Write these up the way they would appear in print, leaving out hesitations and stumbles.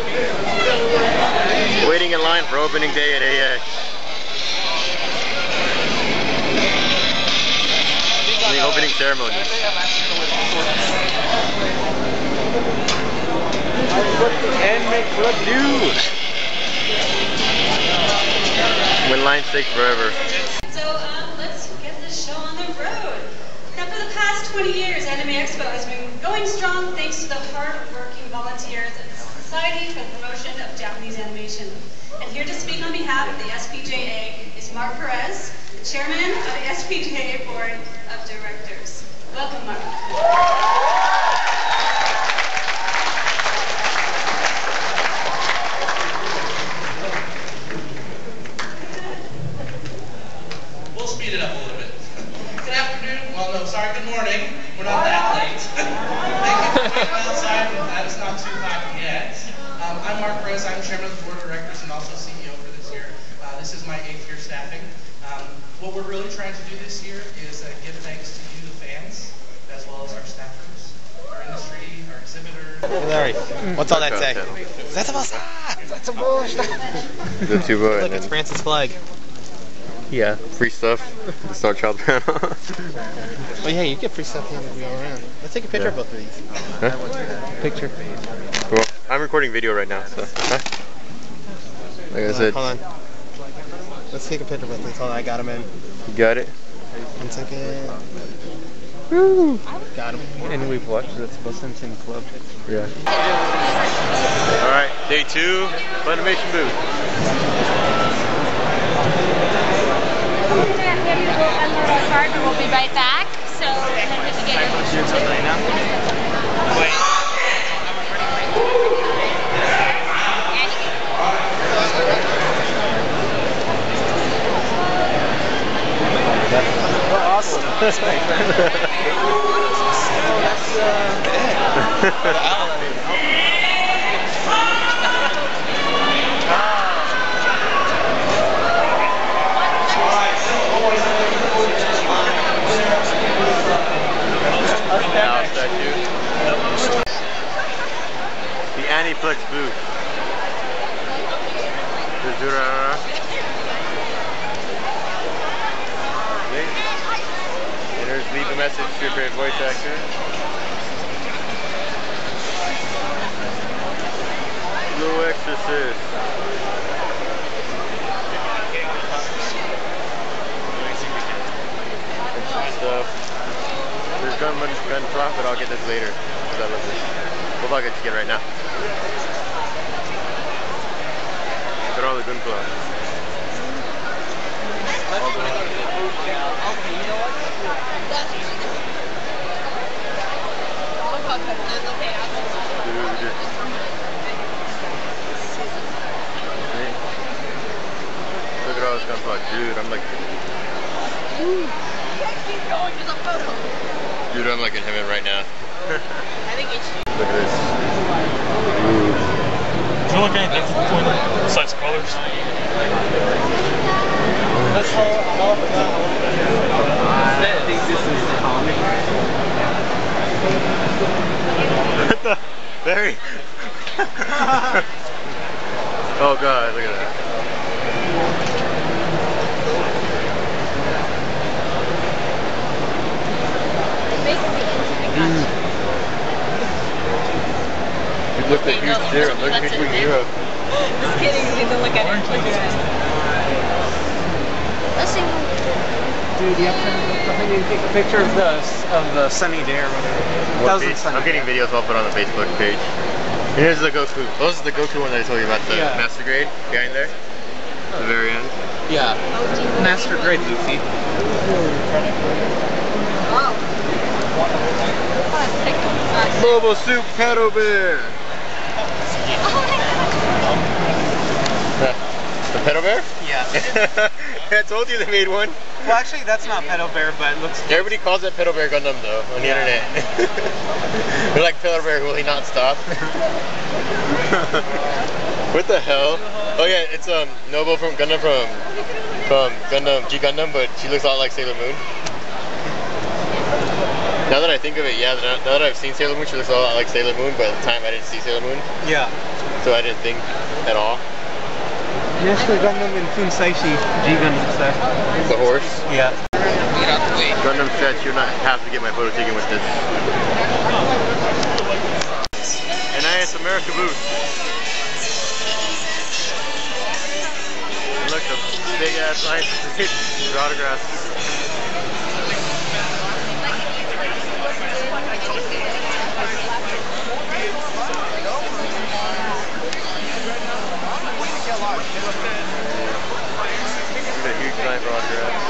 Waiting in line for opening day at AX. The opening ceremony. And make what do? When lines take forever. So let's get this show on the road. Now for the past 20 years, Anime Expo has been going strong thanks to the hard-working volunteers of the Society for the Promotion of Japanese Animation. And here to speak on behalf of the SPJA is Mark Perez, the chairman of the SPJA Board of Directors. Welcome, Mark. We'll speed it up a little bit. Good afternoon. Well, no, sorry, good morning. We're not that late. Thank you for waiting outside. It's not too hot yet. I'm Mark Perez. I'm chairman of the board of directors and also CEO for this year. This is my 8th year staffing. What we're really trying to do this year is give thanks to you, the fans, as well as our staffers, our industry, our exhibitors. Hey Larry, what's all that say? The tuba. Look, it's France's flag. Yeah, free stuff. The Star Child panel. Oh yeah, you get free stuff here when we go around. Let's take a picture of both of these. Huh? Picture. Well, I'm recording video right now, so. Like I said. Hold on. Let's take a picture of both of these. Hold on, I got him in. You got it? 1 second. Woo! Got him. And we've watched the Wilson Club. Yeah. Alright, day 2, Funimation booth. We'll be right back. So, Awesome. That's my friend. Oh, that's The Aniplex booth. And there's leave a message to your favorite voice actor. Blue Exorcist. And some stuff. There's gun profit. I'll get this later because I love this. What about I get right now? Look at all the gun fluff. Look at all this gun fluff, dude. I'm like, dude, I'm like in heaven right now. I think it's Look at this. Do you look at anything besides colors? I think this is the comic. What the? Barry? Oh god, look at that. Look at huge zero. Look at huge zero. Just kidding, you can look at it. Let's see. Dude, you have to take a picture of the sunny day or whatever. What page? I'm getting videos I'll put on the Facebook page. And here's the Goku. Those are the Goku one that I told you about, the Master Grade guy in there. At the very end. Yeah. Master Grade Luffy. Mobile Soup Pedal Bear. The Pedal Bear? Yeah. I told you they made one. Well, actually, that's not Pedal Bear, but it looks. Everybody calls it Pedal Bear Gundam though on the internet. They're like, Pedal Bear, will he not stop? What the hell? Oh yeah, it's Noble from Gundam from Gundam G Gundam, but she looks a lot like Sailor Moon. Now that I think of it, yeah, now that I've seen Sailor Moon, she looks a lot like Sailor Moon, but at the time I didn't see Sailor Moon. Yeah. So I didn't think at all. Master Gundam and Funsaishi G Gundam set. The horse? Yeah. Gundam sets, you not have to get my photo taken with this. And I it's America booth. And look, the big ass lines for autographs. A huge line for autographs.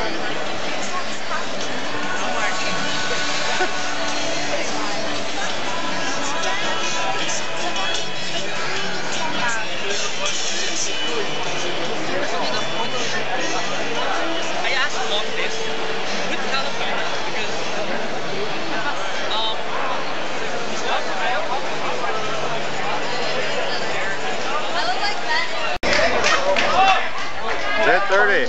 I asked along this with California because I look like that. 10:30.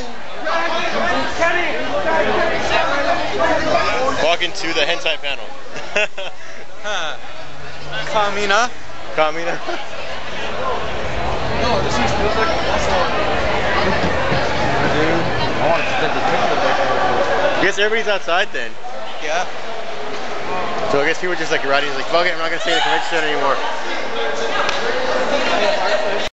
Walking to the hentai panel. Kamina. Kamina. No, this feels like awesome. Dude, I wanted to take the picture. I guess everybody's outside then. Yeah. So I guess people just like riding like, fuck it, I'm not gonna stay in the convention center anymore.